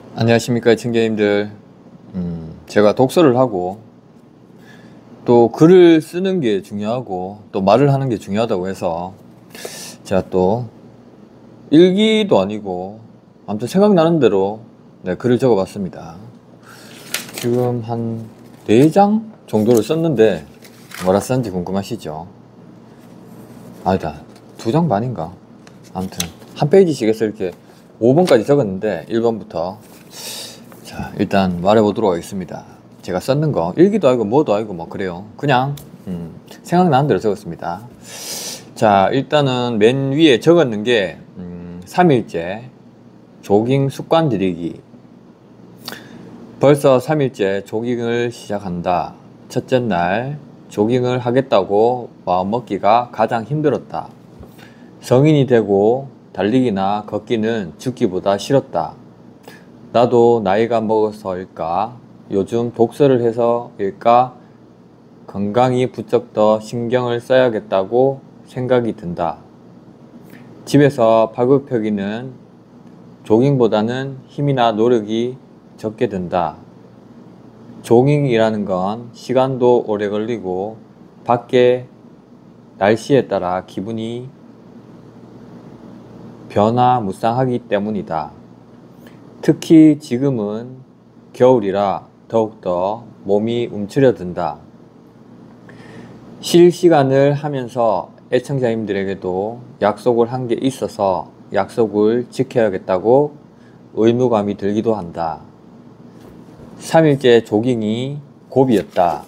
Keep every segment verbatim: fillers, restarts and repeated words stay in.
안녕하십니까 청자님들. 음, 제가 독서를 하고 또 글을 쓰는 게 중요하고 또 말을 하는 게 중요하다고 해서 제가 또 일기도 아니고 아무튼 생각나는 대로 네, 글을 적어 봤습니다. 지금 한 네 장 정도를 썼는데 뭐라 썼는지 궁금하시죠? 아니다, 두 장 반인가? 아무튼 한 페이지씩 해서 이렇게 오 번까지 적었는데 일 번부터 자, 일단 말해보도록 하겠습니다. 제가 썼는 거 일기도 아니고 뭐도 아니고 뭐 그래요. 그냥 음, 생각나는 대로 적었습니다. 자, 일단은 맨 위에 적었는 게 음, 삼 일째 조깅 습관 들이기. 벌써 삼 일째 조깅을 시작한다. 첫째 날 조깅을 하겠다고 마음먹기가 가장 힘들었다. 성인이 되고 달리기나 걷기는 죽기보다 싫었다. 나도 나이가 먹어서일까, 요즘 독서를 해서일까, 건강이 부쩍 더 신경을 써야겠다고 생각이 든다. 집에서 팔굽혀펴기는 조깅보다는 힘이나 노력이 적게 든다. 조깅이라는 건 시간도 오래 걸리고 밖에 날씨에 따라 기분이 변화무쌍하기 때문이다. 특히 지금은 겨울이라 더욱더 몸이 움츠려든다. 실시간을 하면서 애청자님들에게도 약속을 한 게 있어서 약속을 지켜야겠다고 의무감이 들기도 한다. 삼 일째 조깅이 고비였다.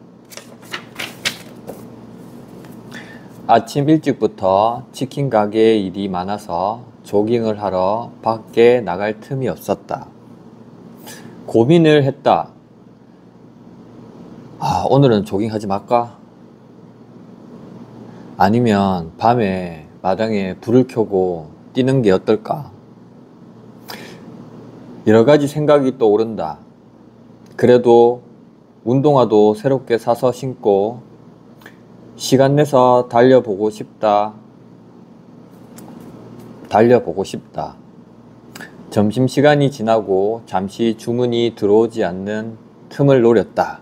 아침 일찍부터 치킨 가게에 일이 많아서 조깅을 하러 밖에 나갈 틈이 없었다. 고민을 했다. 아, 오늘은 조깅하지 말까? 아니면 밤에 마당에 불을 켜고 뛰는 게 어떨까? 여러 가지 생각이 떠오른다. 그래도 운동화도 새롭게 사서 신고 시간 내서 달려보고 싶다. 달려보고 싶다. 점심시간이 지나고 잠시 주문이 들어오지 않는 틈을 노렸다.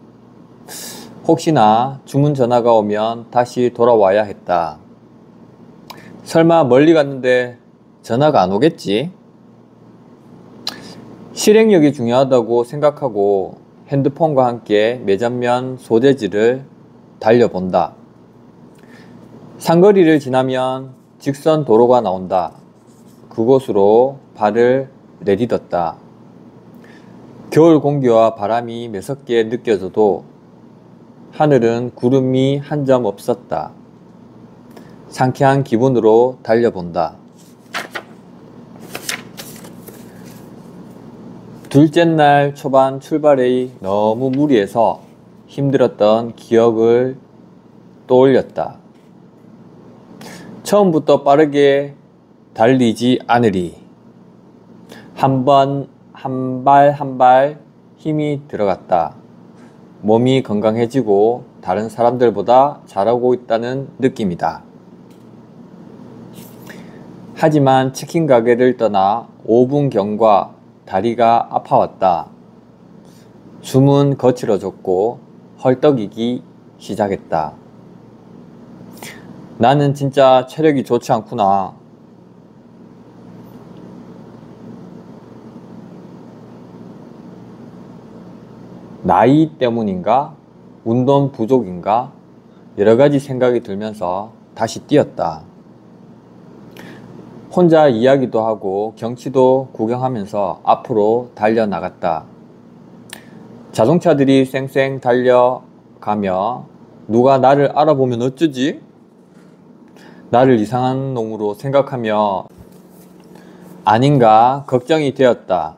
혹시나 주문 전화가 오면 다시 돌아와야 했다. 설마 멀리 갔는데 전화가 안 오겠지? 실행력이 중요하다고 생각하고 핸드폰과 함께 매점면 소재지를 달려본다. 상거리를 지나면 직선 도로가 나온다. 그곳으로 발을 내딛었다. 겨울 공기와 바람이 매섭게 느껴져도 하늘은 구름이 한 점 없었다. 상쾌한 기분으로 달려본다. 둘째 날 초반 출발이 너무 무리해서 힘들었던 기억을 떠올렸다. 처음부터 빠르게 달리지 않으리. 한 번, 한 발 한 발 힘이 들어갔다. 몸이 건강해지고 다른 사람들보다 잘하고 있다는 느낌이다. 하지만 치킨 가게를 떠나 오 분경과 다리가 아파왔다. 숨은 거칠어졌고 헐떡이기 시작했다. 나는 진짜 체력이 좋지 않구나. 나이 때문인가? 운동 부족인가? 여러가지 생각이 들면서 다시 뛰었다. 혼자 이야기도 하고 경치도 구경하면서 앞으로 달려나갔다. 자동차들이 쌩쌩 달려가며 누가 나를 알아보면 어쩌지? 나를 이상한 놈으로 생각하며 아닌가 걱정이 되었다.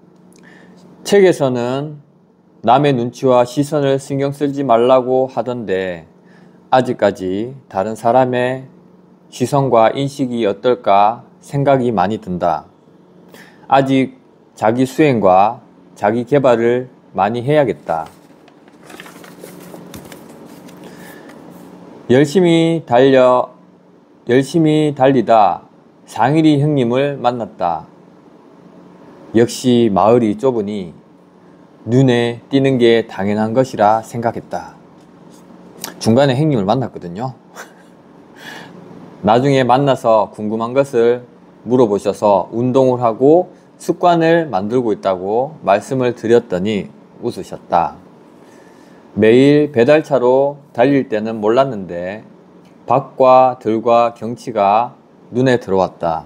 책에서는 남의 눈치와 시선을 신경 쓰지 말라고 하던데 아직까지 다른 사람의 시선과 인식이 어떨까 생각이 많이 든다. 아직 자기 수행과 자기 개발을 많이 해야겠다. 열심히 달려 열심히 달리다 상일이 형님을 만났다. 역시 마을이 좁으니 눈에 띄는 게 당연한 것이라 생각했다. 중간에 형님을 만났거든요. 나중에 만나서 궁금한 것을 물어보셔서 운동을 하고 습관을 만들고 있다고 말씀을 드렸더니 웃으셨다. 매일 배달차로 달릴 때는 몰랐는데 밖과 들과 경치가 눈에 들어왔다.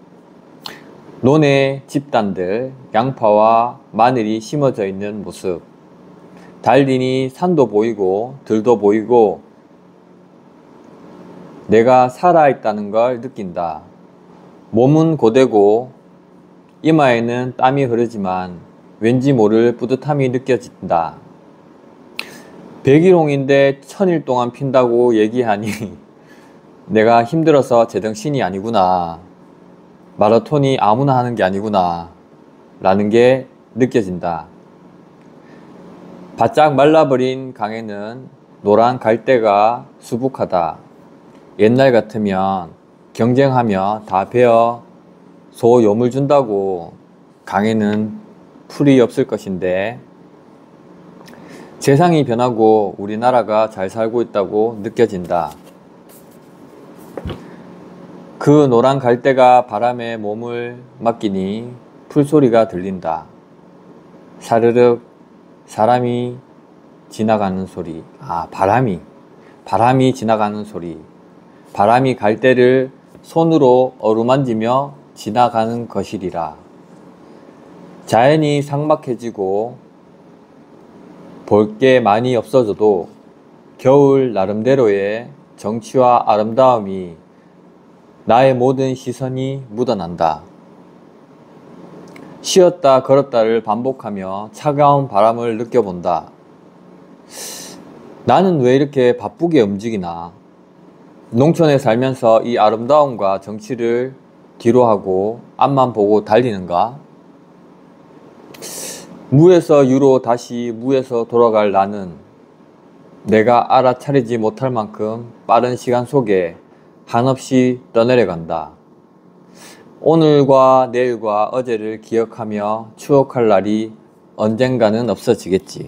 논의 집단들, 양파와 마늘이 심어져 있는 모습. 달리니 산도 보이고 들도 보이고 내가 살아있다는 걸 느낀다. 몸은 고되고 이마에는 땀이 흐르지만 왠지 모를 뿌듯함이 느껴진다. 백일홍인데 천일 동안 핀다고 얘기하니 내가 힘들어서 제정신이 아니구나. 마라톤이 아무나 하는 게 아니구나 라는 게 느껴진다. 바짝 말라버린 강에는 노란 갈대가 수북하다. 옛날 같으면 경쟁하며 다 베어 소 요물 준다고 강에는 풀이 없을 것인데 세상이 변하고 우리나라가 잘 살고 있다고 느껴진다. 그 노란 갈대가 바람에 몸을 맡기니 풀소리가 들린다. 사르륵 사람이 지나가는 소리. 아, 바람이 바람이 지나가는 소리. 바람이 갈대를 손으로 어루만지며 지나가는 것이리라. 자연이 삭막해지고 볼 게 많이 없어져도 겨울 나름대로의 정취와 아름다움이 나의 모든 시선이 묻어난다. 쉬었다 걸었다를 반복하며 차가운 바람을 느껴본다. 나는 왜 이렇게 바쁘게 움직이나? 농촌에 살면서 이 아름다움과 정취를 뒤로하고 앞만 보고 달리는가? 무에서 유로 다시 무에서 돌아갈 나는 내가 알아차리지 못할 만큼 빠른 시간 속에 한없이 떠내려간다. 오늘과 내일과 어제를 기억하며 추억할 날이 언젠가는 없어지겠지.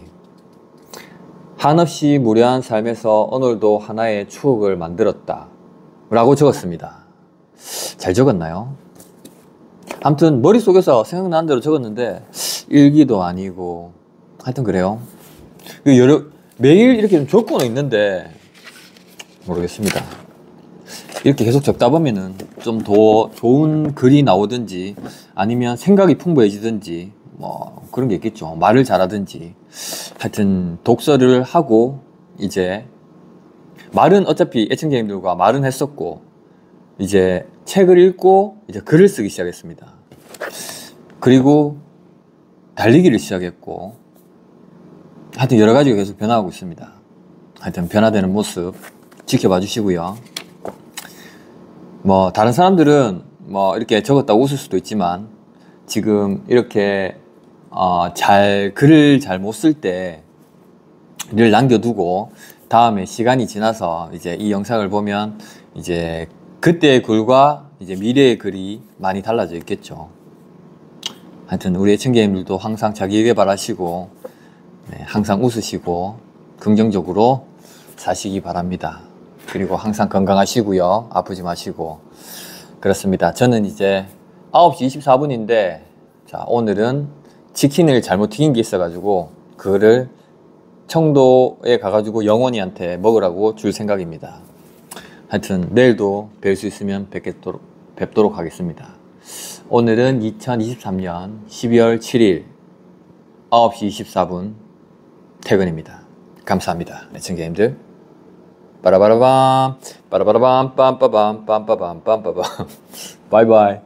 한없이 무료한 삶에서 오늘도 하나의 추억을 만들었다 라고 적었습니다. 잘 적었나요? 아무튼 머릿속에서 생각나는 대로 적었는데 일기도 아니고 하여튼 그래요. 여러, 매일 이렇게 좀 적고는 있는데 모르겠습니다. 이렇게 계속 적다 보면은 좀 더 좋은 글이 나오든지 아니면 생각이 풍부해지든지 뭐 그런 게 있겠죠. 말을 잘하든지. 하여튼 독서를 하고 이제 말은 어차피 애청자님들과 말은 했었고 이제 책을 읽고 이제 글을 쓰기 시작했습니다. 그리고 달리기를 시작했고 하여튼 여러 가지가 계속 변화하고 있습니다. 하여튼 변화되는 모습 지켜봐 주시고요. 뭐 다른 사람들은 뭐 이렇게 적었다고 웃을 수도 있지만 지금 이렇게 어 잘 글을 잘 못 쓸 때를 남겨두고 다음에 시간이 지나서 이제 이 영상을 보면 이제 그때의 글과 이제 미래의 글이 많이 달라져 있겠죠. 하여튼 우리 애청자님들도 항상 자기 개발하시고 네, 항상 웃으시고 긍정적으로 사시기 바랍니다. 그리고 항상 건강하시고요. 아프지 마시고 그렇습니다. 저는 이제 아홉 시 이십사 분인데 자 오늘은 치킨을 잘못 튀긴 게 있어 가지고 그거를 청도에 가가지고 영원이한테 먹으라고 줄 생각입니다. 하여튼 내일도 뵐 수 있으면 뵙겠도록, 뵙도록 하겠습니다. 오늘은 이천이십삼 년 십이월 칠일 아홉 시 이십사 분 퇴근입니다. 감사합니다. 애청자님들. 빠라바라밤 빠라바라밤 빰빠밤 빰빠밤 빰빠밤 바이바이.